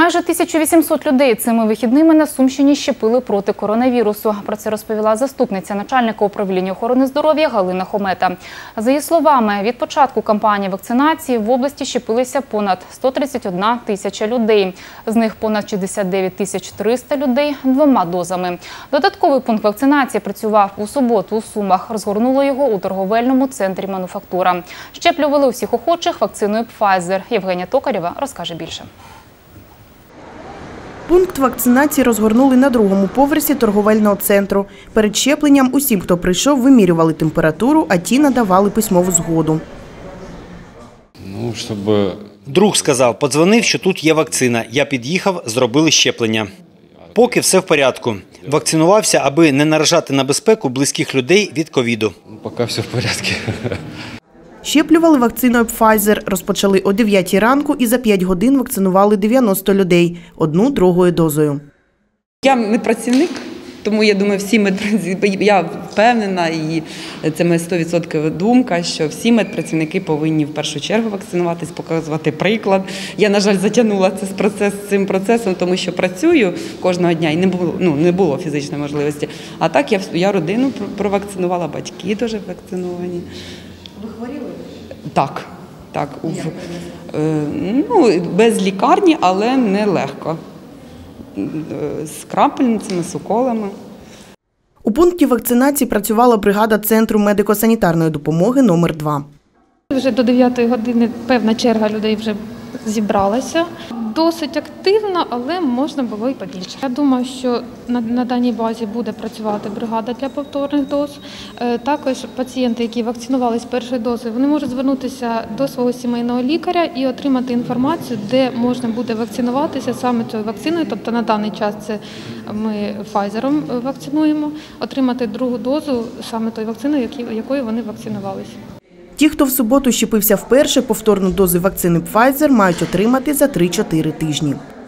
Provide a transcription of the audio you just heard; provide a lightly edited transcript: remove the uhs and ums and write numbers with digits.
Майже 1800 людей цими вихідними на Сумщині щепили проти коронавірусу. Про це розповіла заступниця начальника управління охорони здоров'я Галина Хомета. За її словами, від початку кампанії вакцинації в області щепилися понад 131 тисяча людей. З них понад 69 300 людей двома дозами. Додатковий пункт вакцинації працював у суботу у Сумах. Розгорнуло його у торговельному центрі «Мануфактура». Щеплювали усіх охочих вакциною Pfizer. Євгенія Токарєва розкаже більше. Пункт вакцинації розгорнули на другому поверсі торговельного центру. Перед щепленням усім, хто прийшов, вимірювали температуру, а ті надавали письмову згоду. Друг сказав, подзвонив, що тут є вакцина. Я під'їхав, зробили щеплення. Поки все в порядку. Вакцинувався, аби не наражати на безпеку близьких людей від ковіду. Поки все в порядку. Щеплювали вакциною Pfizer. Розпочали о 9 ранку і за 5 годин вакцинували 90 людей. Одну другою дозою. Я медпрацівник, тому я думаю, я впевнена, і це моя 100% думка, що всі медпрацівники повинні в першу чергу вакцинуватись, показувати приклад. Я, на жаль, затягнула цим процесом, тому що працюю кожного дня і не було фізичної можливості. А так я родину провакцинувала, батьки теж вакциновані. Ви хворіли? Так. Без лікарні, але нелегко. З крапельницями, з уколами. У пункті вакцинації працювала бригада Центру медико-санітарної допомоги номер 2. Вже до 9 години певна черга людей вже зібралася. Досить активно, але можна було і побільше. Я думаю, що на даній базі буде працювати бригада для повторних доз. Також пацієнти, які вакцинувалися першої дози, вони можуть звернутися до свого сімейного лікаря і отримати інформацію, де можна буде вакцинуватися саме цією вакциною. Тобто на даний час це ми Pfizer вакцинуємо, отримати другу дозу саме тої вакцини, якою вони вакцинувалися. Ті, хто в суботу щепився вперше, повторну дозу вакцини Pfizer мають отримати за 3-4 тижні.